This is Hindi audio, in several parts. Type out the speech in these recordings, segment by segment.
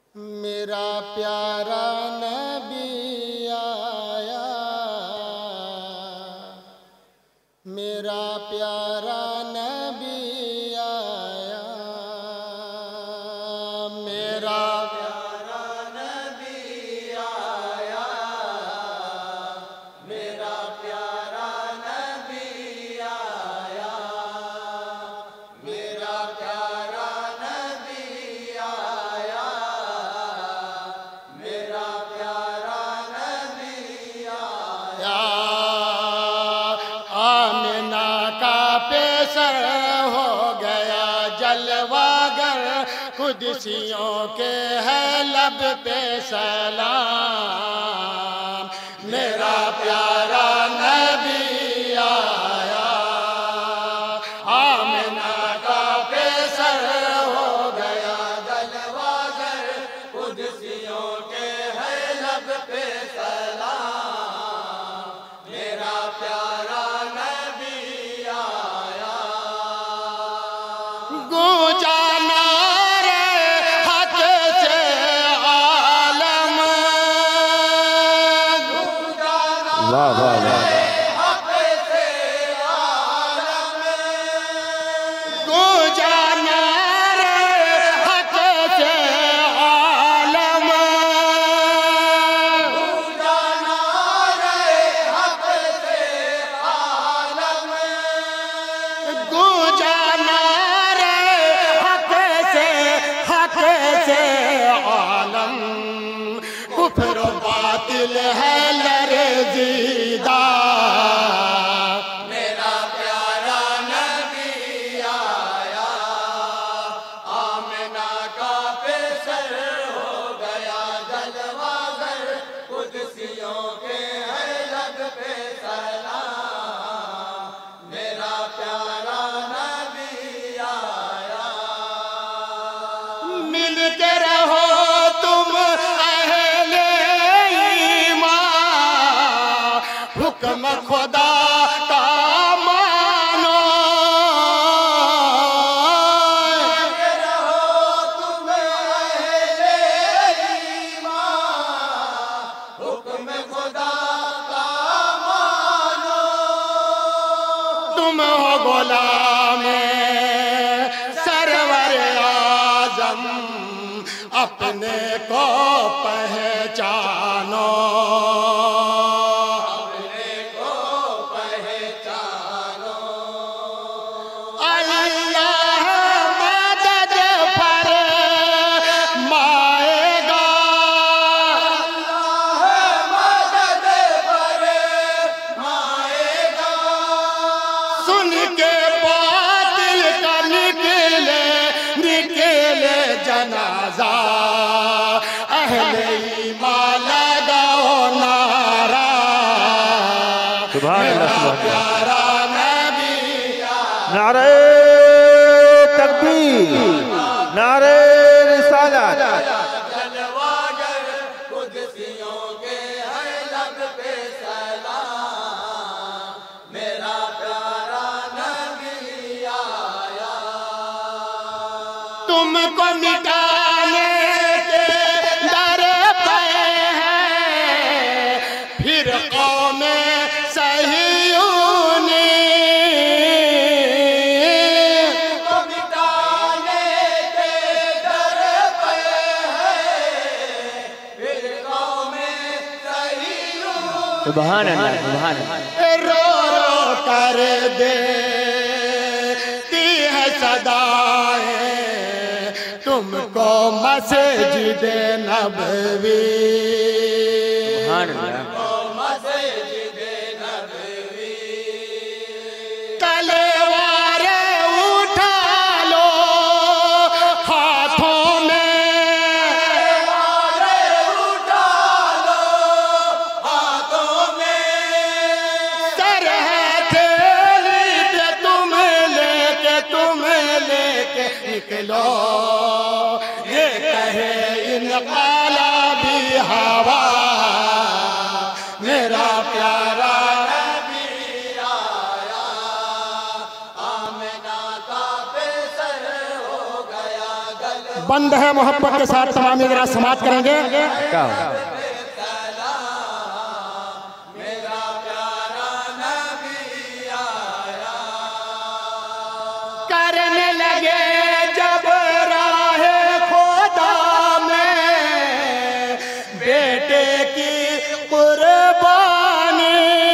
मेरा प्यारा नबी आया, मेरा प्यारा नबी आया, मेरा प्यारा नबी आया, मेरा प्यारा नबी आया, मेरा प्यारा नबी आया, मेरा प्यारा नबी आया। आमिना का पेशर हो गया जलवागर, कुदसियों के है लब पे सलाम, मेरा प्यारा नबी आया। आमिना का पेशर हो गया जलवागर, कुदसियों के है लब पे सलाम, मेरा प्यारा नबी आया। गूंजा नारे हक से आलम, गूंजा नारे हक से आलम, गूंजा नारे हक से आलम, गूंजा नारे हक से आलम, गूंजा नारे हक से आलम। कुफ्र बातिल है लरज़ीदा, मेरा प्यारा नबी आया। आमिना का पेशर हो गया जलवागर, कुदसियों के है लब पे सलाम, मेरा प्यारा नबी आया। मिलते रहो तुम अहले ईमान, हुक्म खुदा का मानो। मिलते रहो तुम अहले ईमान, हुक्म खुदा का मानो। तुम हो गुलाम सरवर आजम, अपने को पहचानो, अपने को पहचानो। अल्लाह मदद फरमाएगा, अल्लाह मदद फरमाएगा। सुन के बातिल का निकले निकले जनाजा, अहले ईमान लगाओ नारा, मेरा प्यारा नबी आया। नारे तकबीर, नारे रिसालत। जलवागर कुदसियों के है लब पे सलाम, मेरा प्यारा नबी आया। तुमको मिटाने के डर पे हैं फिर कौमें सहीयूनी, तुमको मिटाने के डर पे हैं फिर कौमें सहीयूनी। सुभान अल्लाह, सुभान अल्लाह। रो रो कर देती है सदाएं तुमको मस्जिद नबवी, सुभान अल्लाह। मस्जिद नबवी। तलवार उठा लो हाथों में, तलवार उठा लो हाथों में। सर है थैली पे तुम लेके निकलो, ये कहे इनक़लाबी हवा, मेरा प्यारा नबी आया। आमिना का पेशर हो गया बंद है मोहब्बत के साथ तमाम जरा समाप्त करेंगे। क्या करने लगे जब राहे खुदा में बेटे की कुर्बानी,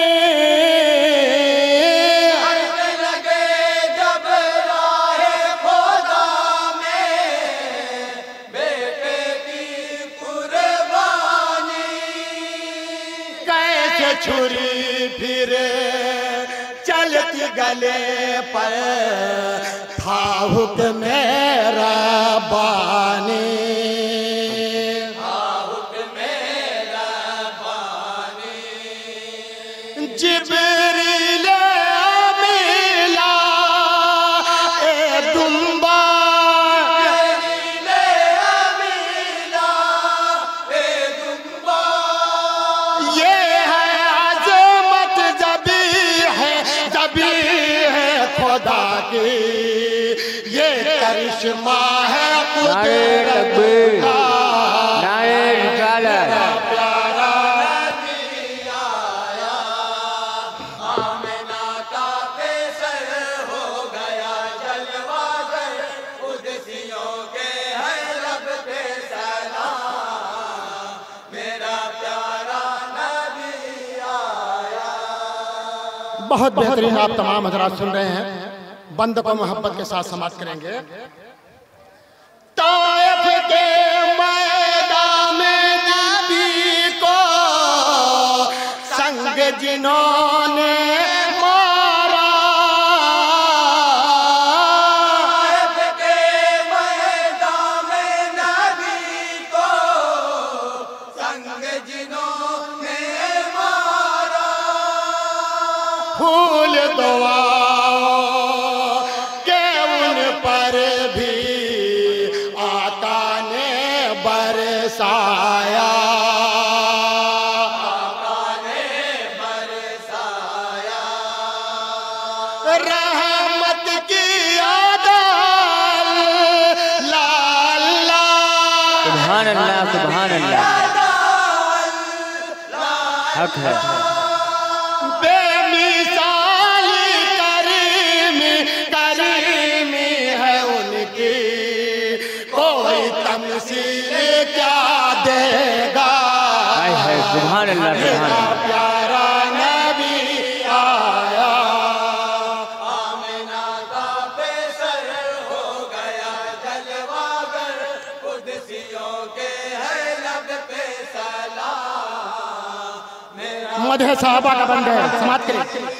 करने लगे जब राहे खुदा में बेटे की कुर्बानी, कैसे छुरी फिरे चलती गले पर था हुक्म रब्बानी, जिब्रील मिला ए दुम्बा, ये है अज़मत जबी है खुदा की, ये करिश्मा है कुदरत का। नारे रिसालत। प्यारा नबी आया, आमिना का पेसर हो गया जलवागर, कुदसियों के है लब पे सलाम, मेरा प्यारा नबी आया। बहुत बेहतरीन आप तमाम हजरात सुन रहे हैं। बंद को मोहब्बत के साथ समाप्त करेंगे। ताइफ के मैदान में नबी को संग जिन्होंने मारा, ताइफ के मैदान में नबी को संग जिन्होंने मारा, फूल दुआ बरसाया, रहमत की आदल लाल सुभान अल्लाह सुभान अल्लाह, हक है। बेमिसाली करीमी है उनकी, कोई तमसील क्या देगा। सुभान अल्लाह सुभान अल्लाह। प्यारा नबी आया, आमिना का पेसर हो गया जलवागर, कुदसियों के है लब पे सलाम। मदह साहबा का बंद है, समाप्त करें।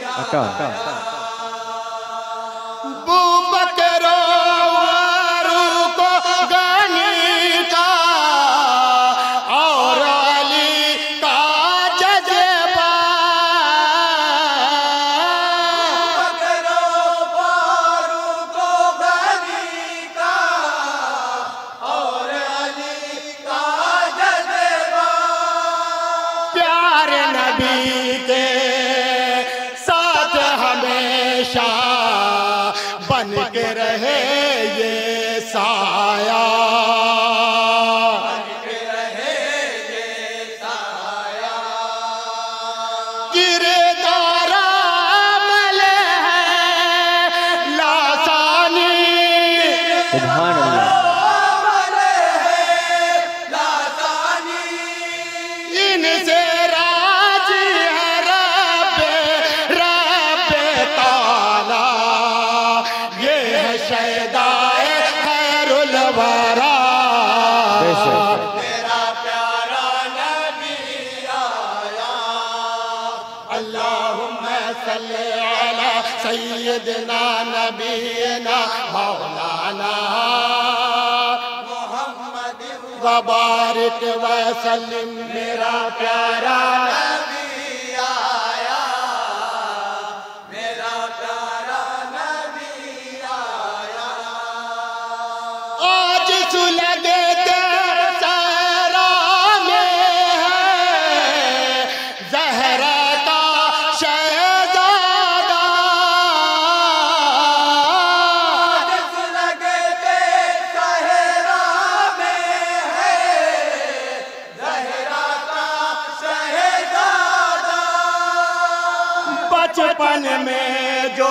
बन के रहे ये साया, बन के रहे ये साया, किरदारा मले है लासानी, सुभान अल्लाह। इनसे राजी है रब ताला, ये है शहदाए खैरुल वरा, मेरा प्यारा नबी आया। अल्लाहुम्मा सल्ली अला सय्यिदना नबीना मौलाना वबारिक वसल्लिम, मेरा प्यारा नबी आया, मेरा प्यारा नबी आया। आज सुलगे के सहरा में है ज़हरा का शहज़ादा, आज सुलगे के सहरा बचपन में जो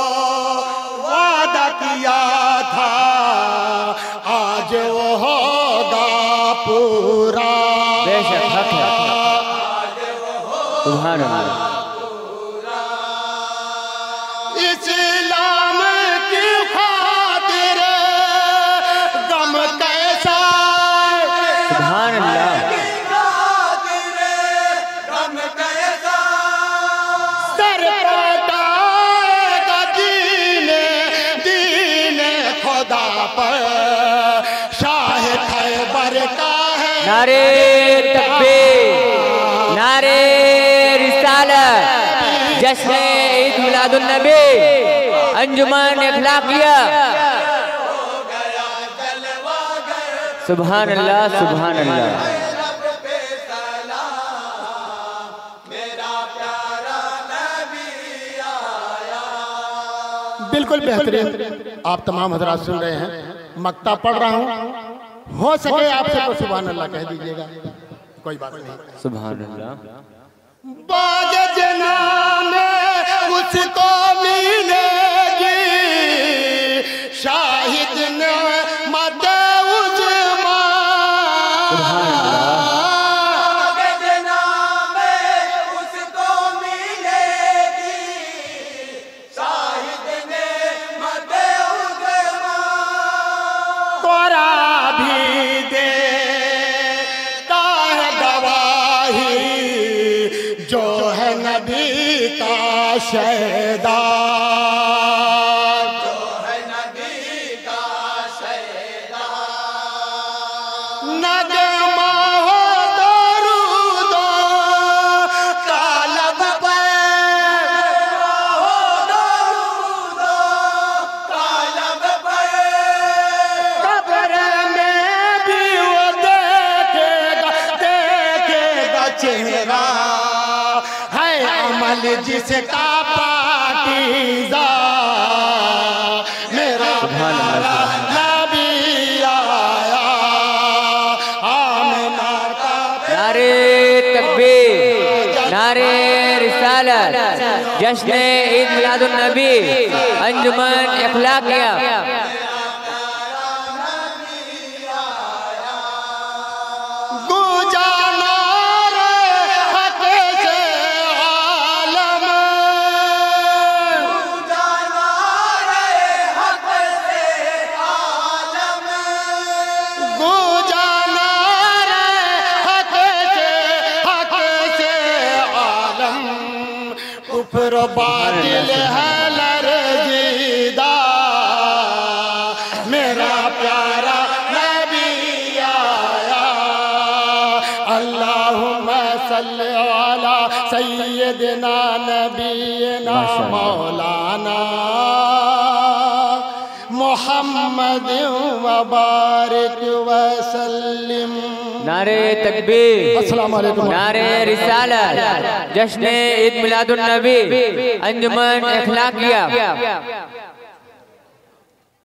वादा किया था आज वो होगा पूरा। बेशक हक है। सुभान अल्लाह। इस्लाम की खातिर गम कैसा, सुभान अल्लाह। सर कटाएगा दीने खुदा पर, शाह खैबर का है नारे तकबीर, नारे रिसालत, जश्न ईद मिलादुन नबी, अंजुमन इखलाकिया। सुभान अल्लाह, सुभान अल्लाह। बिल्कुल बेहतरीन। आप तमाम हजरात सुन रहे हैं, मक्ता पढ़ रहा हूँ, हो सके आपसे तो सुभान अल्लाह कह दीजिएगा, कोई बात नहीं। सुभान अल्लाह। बाग जना में उसको मिलेगी शाहिद ने मत उज़्मा। बाग जना में उसको मिलेगी शाहिद ने मत उज़्मा। कोरा भी देता है गवाही जो है नबी का शहदा, जो है नबी का शहदा। नगमा हो दरूदो कालब पे, हो दरूदो कालब पे। कब्र में भी वो देखेगा चेहरा, अमल जिसका पाकीज़ा मेरा प्यारा नबी आया आमिना का। नारे तकबीर, नारे रिसालत, जश्न ईद मिलादुन नबी, अंजुमन इखलाकिया। बातिल है लरज़ीदा मेरा प्यारा नबी आया। अल्लाहुम्मा सल्लि अला सय्यिदिना नबीना मौलाना मुहम्मद व बारिक व सल्लिम। नारे तकबीर, अस्सलाम वालेकुम। नारे रिसालत, जश्न ईद मिलादुन नबी, अंजुमन इखलाकिया।